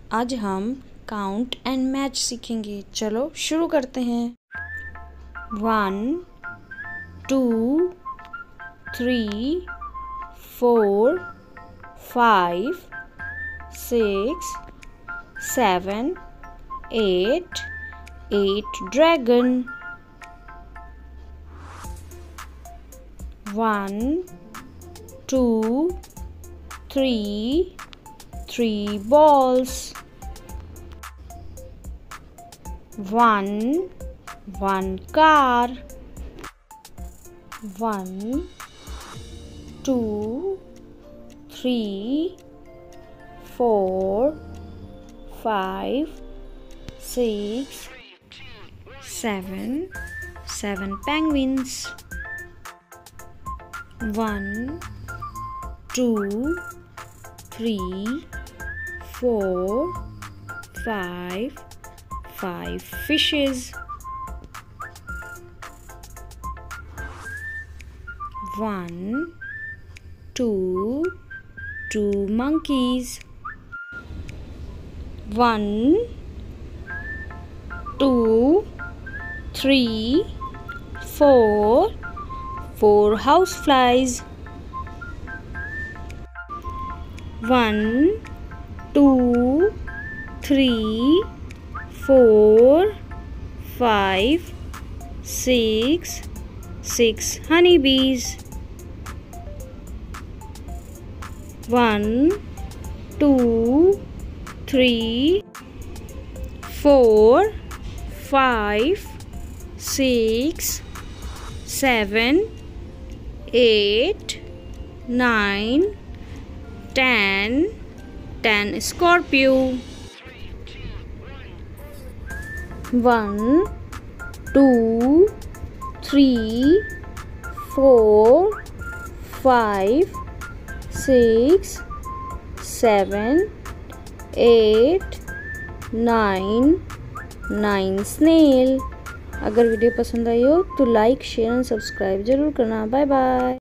आज हम count and match सीखेंगे। चलो शुरू करते हैं। 1 2 3 4 5 6 7 8 dragon। 1 2 3 balls। 1 car। 1 2 3 4 5 6 7 penguins। 1 2 3 4 5 fishes। 1 2 monkeys। 1 2 3 4 houseflies। 1 2 3 4 5 6 honeybees। 1 2 3 4 5 6 7 8 9 10 scorpio। 1 2 3 4 5 6 7 8 9 snail। अगर वीडियो पसंद आई हो तो लाइक शेयर एंड सब्सक्राइब जरूर करना। Bye bye.